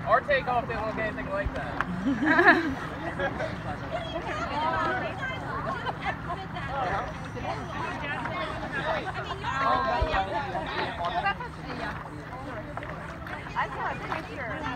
Or take off, they won't get anything like that. I saw a picture.